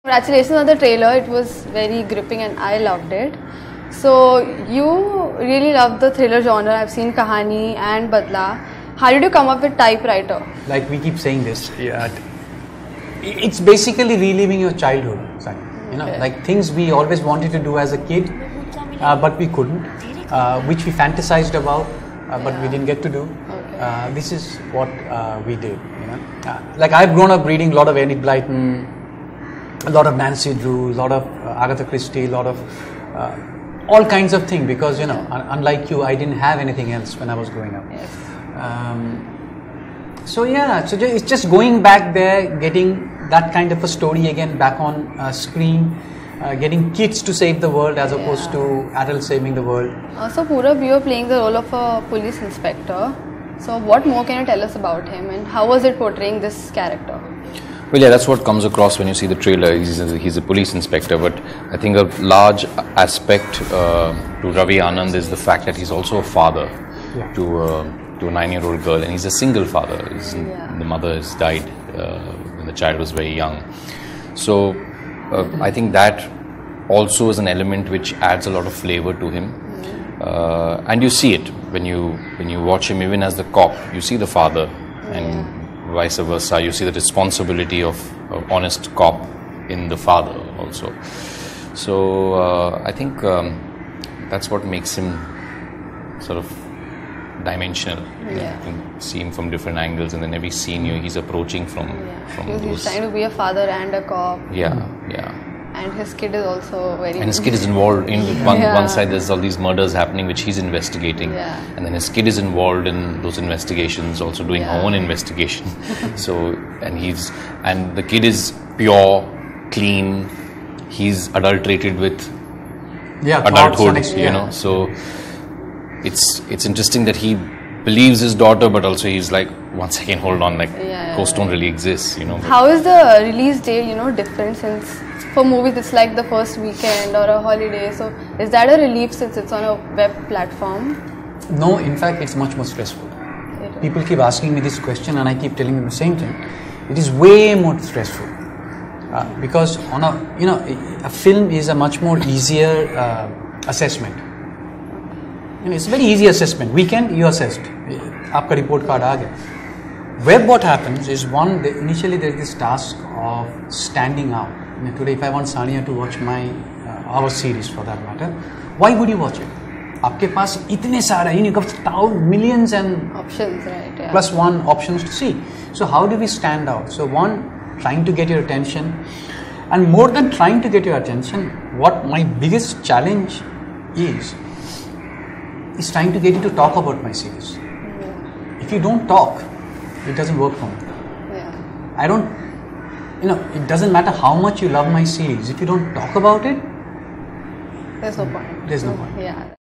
Congratulations on the trailer. It was very gripping and I loved it. So you really love the thriller genre. I've seen Kahani and Badla. How did you come up with Typewriter? Like we keep saying this, it's basically reliving your childhood. You know, like things we always wanted to do as a kid, but we couldn't, which we fantasized about, but we didn't get to do. This is what we did. You know, like I've grown up reading a lot of Enid Blyton, a lot of Nancy Drew, a lot of Agatha Christie, a lot of all kinds of things, because you know, unlike you, I didn't have anything else when I was growing up. So it's just going back there, getting that kind of a story again back on screen, getting kids to save the world as opposed to adults saving the world. So Purab, you are playing the role of a police inspector. So what more can you tell us about him and how was it portraying this character? Well, yeah, that's what comes across when you see the trailer. He's a police inspector, but I think a large aspect to Ravi Anand is the fact that he's also a father to a 9-year-old girl, and he's a single father. The mother has died when the child was very young. So I think that also is an element which adds a lot of flavor to him, and you see it when you watch him. Even as the cop, you see the father, and vice versa. You see the responsibility of an honest cop in the father also. So I think that's what makes him sort of dimensional. You can see him from different angles, and then every scene he's approaching from those. He's trying to be a father and a cop. And his kid is also very... And his kid is involved in one side. There's all these murders happening which he's investigating, and then his kid is involved in those investigations, also doing her own investigation. So and the kid is pure, clean. He's adulterated with adulthood. You know, so it's interesting that he believes his daughter, but also he's like, one second, hold on, like ghosts don't really exist. You know. How is the release date? Different since. For movies, it's like the first weekend or a holiday. So, is that a relief since it's on a web platform? No, in fact, it's much more stressful. People keep asking me this question, and I keep telling them the same thing. It is way more stressful because on a film is a much more easier assessment. It's a very easy assessment. Weekend, you assessed. Aapka report card aa gaya. Web, what happens is initially there is this task of standing out. Today, if I want Sania to watch our series for that matter, why would you watch it? आपके पास इतने सारे, you know, millions and options, right? Plus one options to see. So how do we stand out? So one, trying to get your attention, and more than trying to get your attention, what my biggest challenge is trying to get you to talk about my series. If you don't talk, it doesn't work for me. It doesn't matter how much you love my series. If you don't talk about it, there's no point. There's no point.